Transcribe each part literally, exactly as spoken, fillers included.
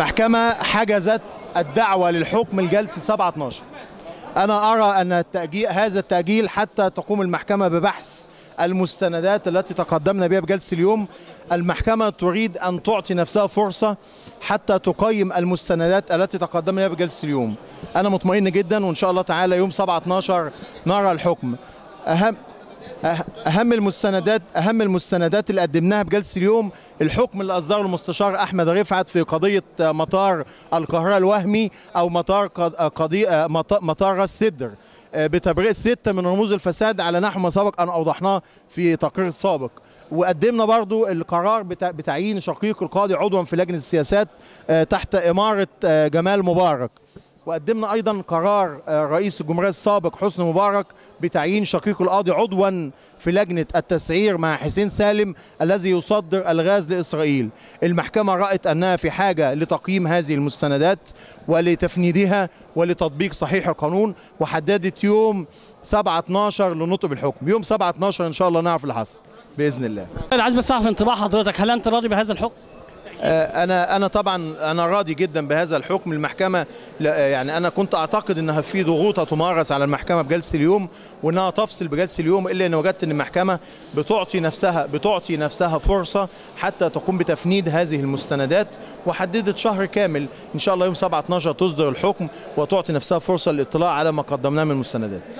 محكمة حجزت الدعوة للحكم الجلسي سبعة اتناشر. أنا أرى أن التأجيل هذا التأجيل حتى تقوم المحكمة ببحث المستندات التي تقدمنا بها بجلسة اليوم. المحكمة تريد أن تعطي نفسها فرصة حتى تقيم المستندات التي تقدمنا بها بجلسة اليوم. أنا مطمئن جدا، وإن شاء الله تعالى يوم سبعة اتناشر نرى الحكم. أهم أهم المستندات أهم المستندات اللي قدمناها بجلسة اليوم الحكم اللي أصدره المستشار أحمد رفعت في قضية مطار القاهرة الوهمي أو مطار قضية مطار راس سدر بتبرئة ستة من رموز الفساد على نحو ما سبق أن أوضحناه في تقرير السابق. وقدمنا برضو القرار بتعيين شقيق القاضي عضوا في لجنة السياسات تحت إمارة جمال مبارك. وقدمنا أيضا قرار رئيس الجمهورية السابق حسني مبارك بتعيين شقيق القاضي عضوا في لجنة التسعير مع حسين سالم الذي يصدر الغاز لإسرائيل. المحكمة رأت أنها في حاجة لتقييم هذه المستندات ولتفنيدها ولتطبيق صحيح القانون، وحددت يوم سبعة اتناشر لنطق بالحكم. يوم سبعة اتناشر إن شاء الله نعرف اللي حصل بإذن الله. عايز بس أعرف انطباع حضرتك، هل أنت راضي بهذا الحكم؟ أنا أنا طبعا أنا راضي جدا بهذا الحكم. المحكمة يعني أنا كنت أعتقد أنها في ضغوط تمارس على المحكمة بجلسة اليوم وأنها تفصل بجلسة اليوم، إلا أن وجدت أن المحكمة بتعطي نفسها بتعطي نفسها فرصة حتى تقوم بتفنيد هذه المستندات، وحددت شهر كامل إن شاء الله يوم سبعة اتناشر تصدر الحكم وتعطي نفسها فرصة للاطلاع على ما قدمناه من المستندات.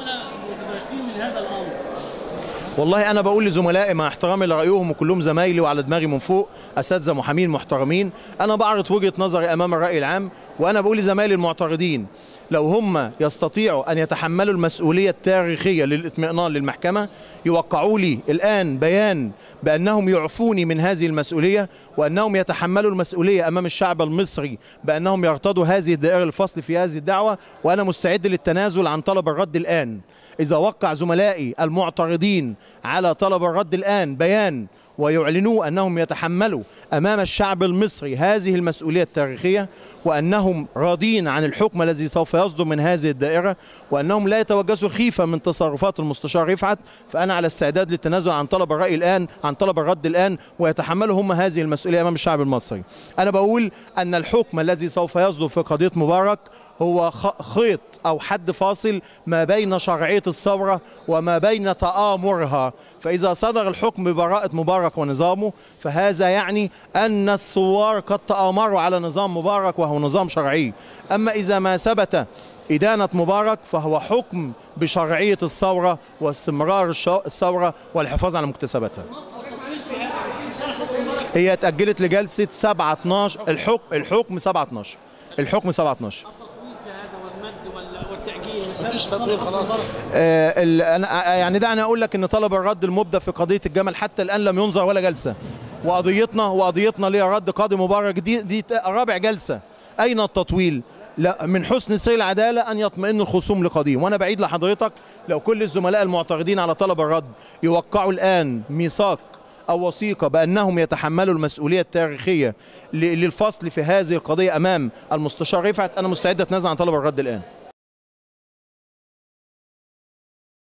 والله أنا بقول لزملائي مع احترامي لرأيهم وكلهم زمايلي وعلى دماغي من فوق أساتذة محامين محترمين، أنا بعرض وجهة نظري أمام الرأي العام، وأنا بقول لزمايلي المعترضين لو هم يستطيعوا أن يتحملوا المسؤولية التاريخية للإطمئنان للمحكمة يوقعوا لي الآن بيان بأنهم يعفوني من هذه المسؤولية، وأنهم يتحملوا المسؤولية أمام الشعب المصري بأنهم يرتضوا هذه الدائرة الفصل في هذه الدعوة، وأنا مستعد للتنازل عن طلب الرد الآن. إذا وقع زملائي المعترضين على طلب الرد الآن بيان ويعلنوا أنهم يتحملوا أمام الشعب المصري هذه المسؤولية التاريخية، وأنهم راضين عن الحكم الذي سوف يصدر من هذه الدائرة، وأنهم لا يتوجسوا خيفة من تصرفات المستشار رفعت، فأنا على استعداد للتنازل عن طلب الرأي الآن عن طلب الرد الآن، ويتحملوا هم هذه المسؤولية أمام الشعب المصري. أنا بقول أن الحكم الذي سوف يصدر في قضية مبارك هو خيط أو حد فاصل ما بين شرعية الثورة وما بين تآمرها، فإذا صدر الحكم ببراءة مبارك ونظامه فهذا يعني أن الثوار قد تآمروا على نظام مبارك وهو نظام شرعي. أما إذا ما ثبت إدانة مبارك فهو حكم بشرعية الثورة واستمرار الثورة والحفاظ على مكتسباتها. هي اتأجلت لجلسة سبعة اتناشر. الحكم الحكم سبعة اتناشر. الحكم سبعة اتناشر. آه أنا يعني دعني أقول لك أن طلب الرد المبدأ في قضية الجمل حتى الآن لم ينظر ولا جلسة، وقضيتنا وقضيتنا ليها رد قاضي مبارك دي دي رابع جلسة. أين التطويل؟ لا، من حسن سير العدالة أن يطمئن الخصوم لقضيهم. وأنا بعيد لحضرتك لو كل الزملاء المعترضين على طلب الرد يوقعوا الآن ميثاق أو وثيقة بأنهم يتحملوا المسؤولية التاريخية للفصل في هذه القضية أمام المستشار رفعت، أنا مستعد أتنازل عن طلب الرد الآن.